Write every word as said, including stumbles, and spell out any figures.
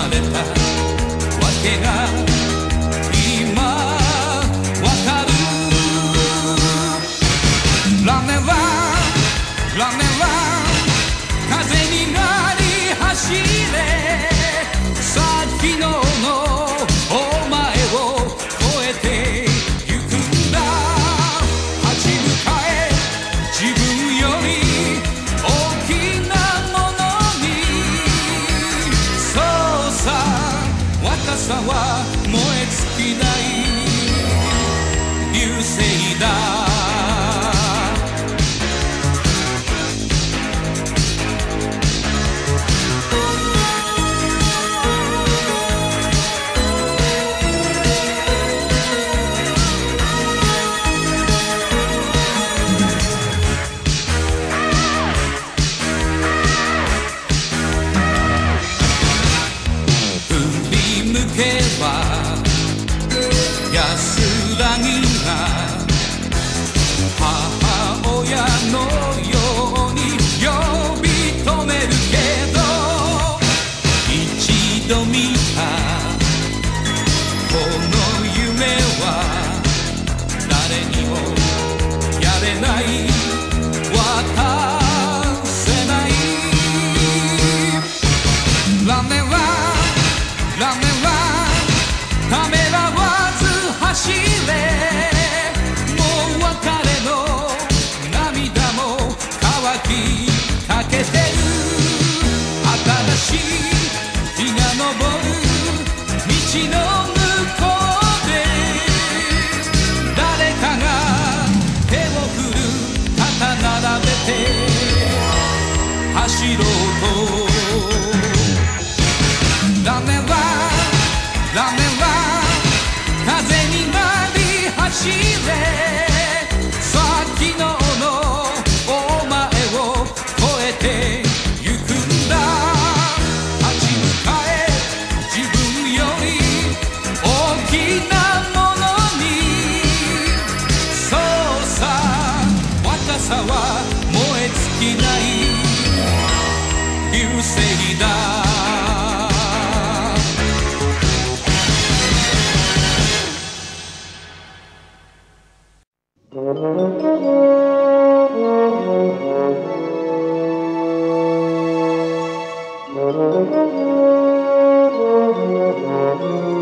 まれたわけが今わかる。ランネランランネラン風になり走れ。さっきののお前を超えてゆくんだ。立ち向かえ自分より大きなものに。そうさ若さは燃え尽きない流星だ。安らぎが母親のように呼び止めるけど、一度見たこの夢は誰にもやれない渡せない。ランネランランネランためらわず走れ。もう別れの涙も乾きかけてる。新しい日が昇る道の向こうで誰かが手を振る。肩並べて走ろうと。ランネランランネラン風になり走れ。さっきののお前を越えてゆくんだ。立ち向かえ自分より大きなものに。そうさ若さは燃え尽きない流星だ。 Thank you.